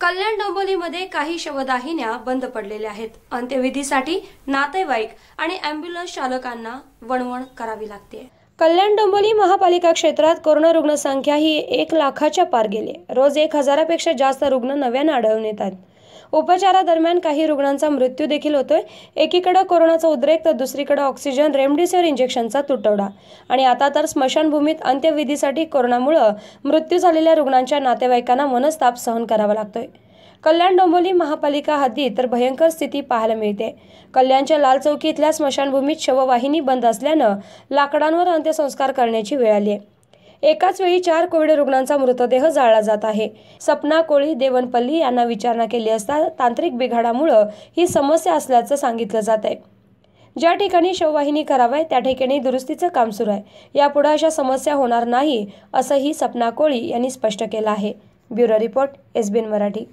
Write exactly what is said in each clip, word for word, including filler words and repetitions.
कल्याण डोंबिवलीमध्ये काही शवदाहिन्या बंद पडलेल्या आहेत। अंत्यविधीसाठी नातेवाईक आणि अॅम्ब्युलन्स चालकांना वणवण करावी लागते। कल्याण डोंबिवली महापालिका क्षेत्रात कोरोना रुग्णसंख्या ही एक लाखाच्या पार गेली। रोज एक हजारापेक्षा जास्त रुग्ण नव्याने आढळून येतात। उपचारादरम्यान काही रुग्णांचा मृत्यू देखील होतोय। एकीकडे कोरोनाचा उद्रेक तर दुसरीकडे ऑक्सिजन रेमडेसिवीर इंजेक्शनचा तुटवडा आणि आता तर स्मशानभूमीत अंत्यविधीसाठी कोरोनामुळे मृत्यू झालेल्या रुग्णांच्या नातेवाईकांना मनस्ताप सहन करावा लागतोय। कल्याण डोंबिवली महापालिका हद्दीत तर भयंकर स्थिती पाहायला मिळते। कल्याणच्या लाल चौकी इथल्या स्मशानभूमीत शववाहिनी बंद असल्यानं लाकडांवर अंत्यसंस्कार करण्याची वेळ आली आहे। एकाच वेळी चार कोविड रुग्णांचा मृतदेह जाळला जात आहे। सपना कोळी देवनपल्ली यांना विचारणा केली असता तांत्रिक बिघाडामुळे ही समस्या असल्याचं सांगितलं जात आहे। ज्या ठिकाणी शववाहिनी करावय त्या ठिकाणी दुरुस्तीचं काम सुरू आहे। यापुढे अशा समस्या होणार नाही असंही सपना कोळी यांनी स्पष्ट केलं आहे। Bureau report SBN Marathi.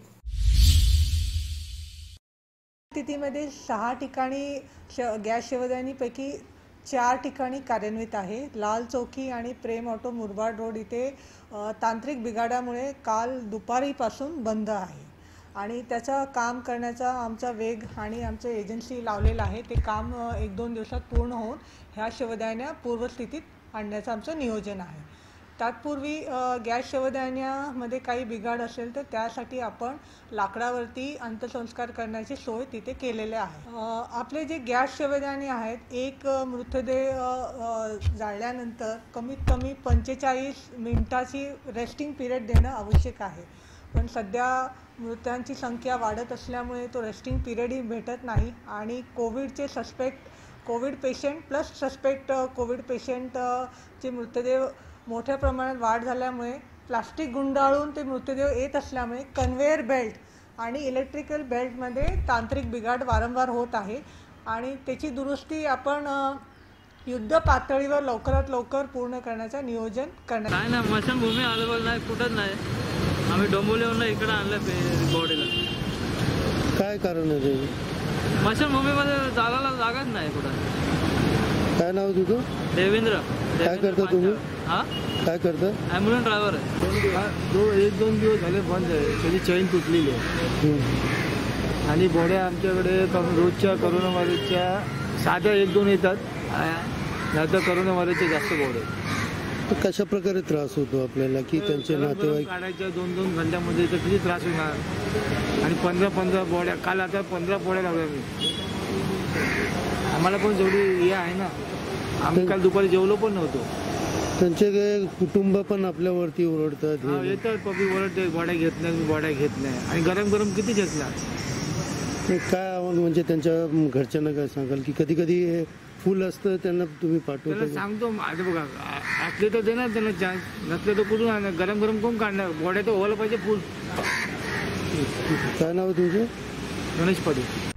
स्थितीमध्ये सहा ठिकाणी गॅस शवदाहिनीपैकी चार ठिकाणी कार्यान्वित आहे। लाल चौकी आणि प्रेम ऑटो मुरबाड रोड इथे तांत्रिक बिघाडामुळे काल दुपारीपासून बंद आहे आणि त्याचं काम करण्याचा आमचा वेग आणि आमचं एजन्सी लावलेलं आहे। ते काम एक दोन दिवसात पूर्ण होऊन ह्या शवदाहिन्या पूर्वस्थितीत आणण्याचं आमचं नियोजन आहे। तत्पूर्वी गॅस शवदाहिन्यामध्ये काही बिघाड असेल तर त्यासाठी आपण लाकडावरती अंत्यसंस्कार करण्याची सोय तिथे केलेली आहे। आपले जे गॅस शवदाहिनी आहेत, एक मृतदेह जाळल्यानंतर कमीत कमी पंचेचाळीस मिनिटाची रेस्टिंग पिरियड देणं आवश्यक आहे, पण सध्या मृतांची संख्या वाढत असल्यामुळे तो रेस्टिंग पिरियडही भेटत नाही आणि कोविडचे suspect covid patient plus suspect covid पेशंटचे मृतदेह मोठ्या प्रमाणात वाढ झाल्यामुळे प्लास्टिक गुंडाळून ते मृतदेह येत असल्यामुळे कन्व्हेयर बेल्ट आणि इलेक्ट्रिकल बेल्टमध्ये तांत्रिक बिघाड वारंवार होत आहे आणि त्याची दुरुस्ती आपण युद्ध पातळीवर लवकरात लवकर पूर्ण करण्याचं नियोजन करण्यात आहे। ना स्मशानभूमी अवेलेबल नाही, कुठंच नाही। आम्ही डोंबिवलीवरून इकडे आणलं बॉडीला। काय कारण आहे? स्मशानभूमीमध्ये जागाला जागाच नाही कुठं। काय नाव तुझं? देवेंद्र। काय करता तुम्ही? हां, काय करता? ॲम्ब्युलन्स ड्रायव्हर आहे। दो एक दोन दिवस झाले बंद आहे, त्याची चैन तुटलेली आहे आणि बॉड्या आमच्याकडे रोजच्या करोनावारीच्या साध्या एक दोन येतात, नाहीतर करोनावारीच्या जास्त बॉड्या। कशा प्रकारे त्रास होतो आपल्याला की त्यांचे नातेवाईक काढायच्या दोन दोन घंट्यामध्ये तर किती त्रास होणार आणि पंधरा पंधरा बॉड्या काल आता पंधरा बॉड्या लावल्या मी। आम्हाला पण जेवढी हे आहे ना, आम्ही काल दुपारी जेवलो पण नव्हतो। त्यांचे काही कुटुंब पण आपल्यावरती ओरडतात, येतात पब्लिक ओरडते, बॉड्या घेत नाही बॉड्या घेत नाही आणि गरम गरम किती घेतला। काय आव्हान म्हणजे त्यांच्या घरच्यांना काय सांगाल की कधी कधी फुल असतं त्यांना तुम्ही पाठवता? सांगतो आता बघा, असले तर देणार त्यांना चान्स, नसले तर कुठून आणणार? गरम गरम कोण काढणार? बॉड्या तर व्हायला पाहिजे फुल। काय नाव तुमचं? गणेश पाटील।